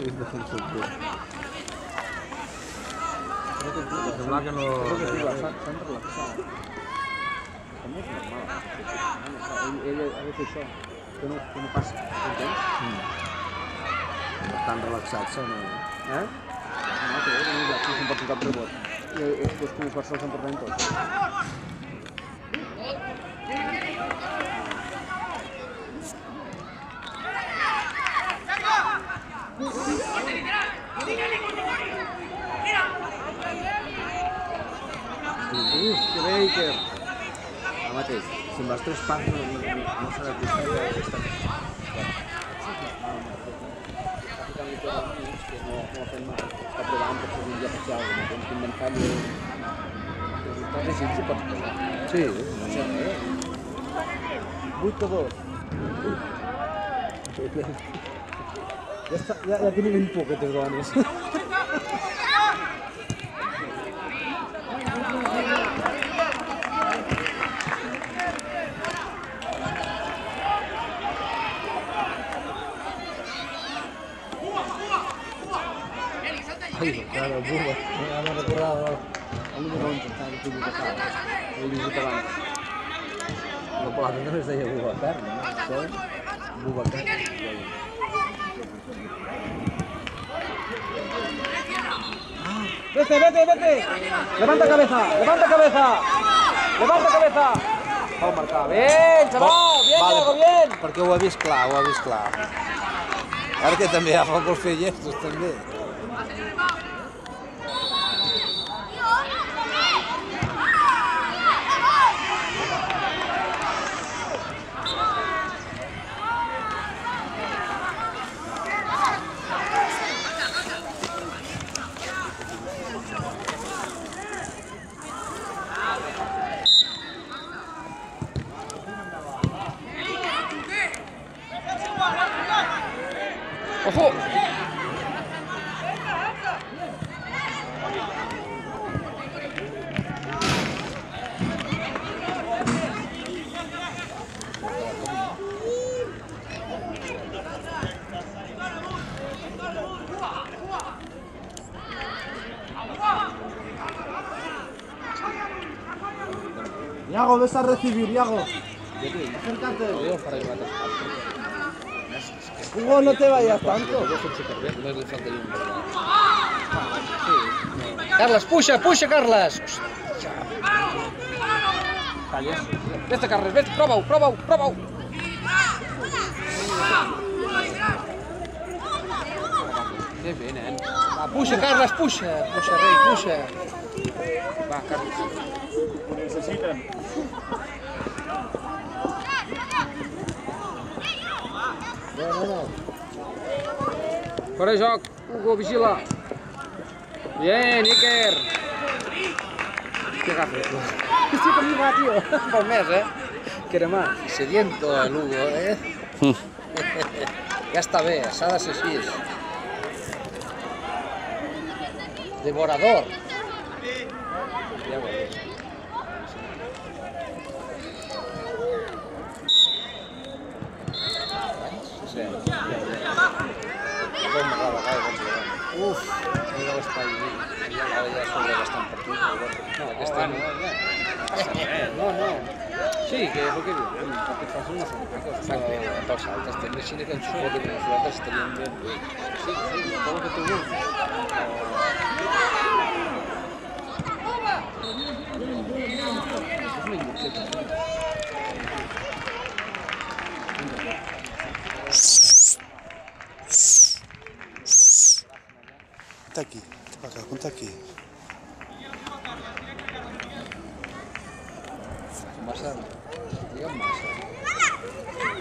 és defensor pur. Sembla que no... S'han relaxat. També és normal. Ell ha de fer això, que no passa. Entens? Estan relaxats, no? No, que no se'n pot tocar per vot. I els primers quarts se'ls emporten tots. Que bé, Iker! El mateix, si amb els 3 parts no s'ha de costar que aquesta... Que no fem està provant per fer un dia parcial, no tens que inventar-li resultats així s'hi pots posar. Sí. 8-2. Ja tenim un poquetes dones. Ai, cara, buba. M'ha recordat el número 11, que tu que fa. El llegit abans. La plata no es deia Bubacar, no? Això? Bubacar. ¡Vete! ¡Levanta cabeza! Vamos a marcar. ¡Bien, chaval! ¡Bien, Diego, bien! Perquè ho ha vist clar, Ara que també agafa els fer gestos, també. ¡Ojo! Iago, ves a recibir, Iago. Acércate. Hugo, no te vayas tanto. Carles, puja, Carles. Vete, Carles, vete, prova-ho. Que bé, nen. Va, puja, Carles, rei, puja. Va, Carles. Ho necessiten. No. Fora de joc, Hugo, vigila. Bien, Iker. ¿Qué gafe? Sí, conmigo va, tío. Por mes, Que era más. Sediento el Hugo, Ya està bé, s'ha de ser així. Devorador. Ja ho veus. Uf, mira l'espai, ara ja s'ho veia bastant per tu. No, aquesta no. No. Sí, que és el que diu, perquè et fas una sola cosa. Pels altres també, així que ens suposo que les nosaltres estarien ben bé. Sí, tot el que tu vulguis. És una inversió. Conta aqui. Massa, digue'm massa.